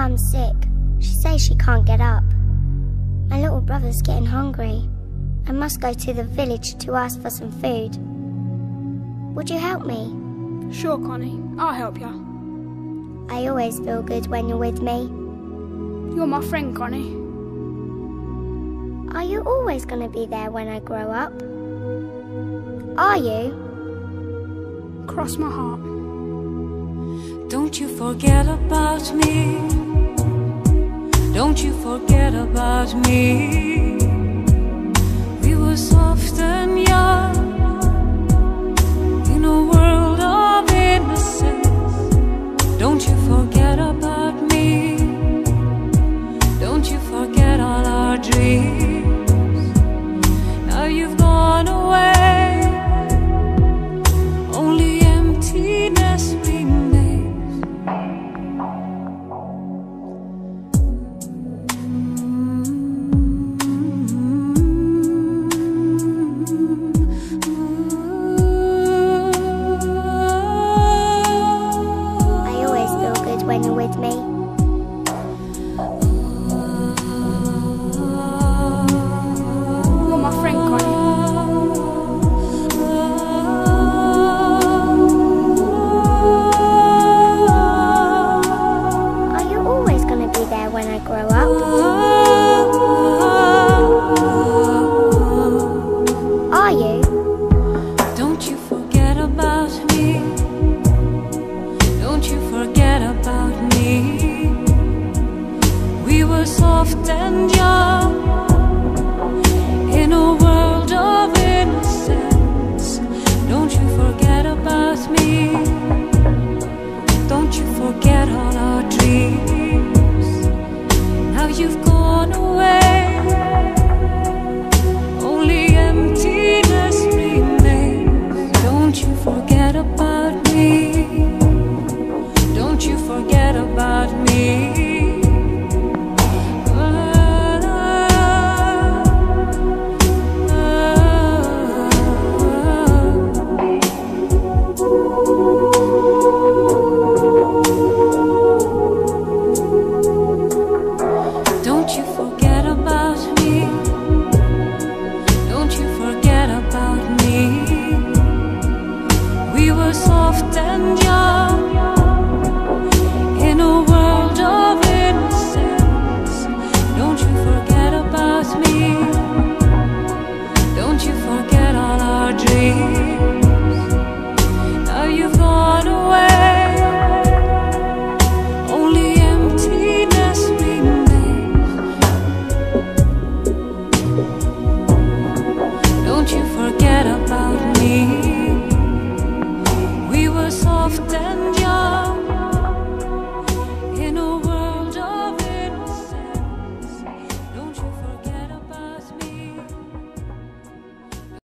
Mum's sick. She says she can't get up. My little brother's getting hungry. I must go to the village to ask for some food. Would you help me? Sure, Connie. I'll help you. I always feel good when you're with me. You're my friend, Connie. Are you always going to be there when I grow up? Are you? Cross my heart. Don't you forget about me. Don't you forget about me. We were soft and young in a world of innocence. Don't you forget about me. Don't you forget all our dreams. Now you've gone away. Only emptiness remains. I always feel good when you're with me. You're my friend, Connie. Are you always going to be there when I grow up? Are you? Don't you forget about me. Don't you forget about me. We were soft and young in a world of innocence. Don't you forget about me. Don't you forget all our dreams. Now you've gone away. Only emptiness remains. Don't you forget about me. Don't you forget about me. Don't you forget about me. Don't you forget about me. We were soft and young.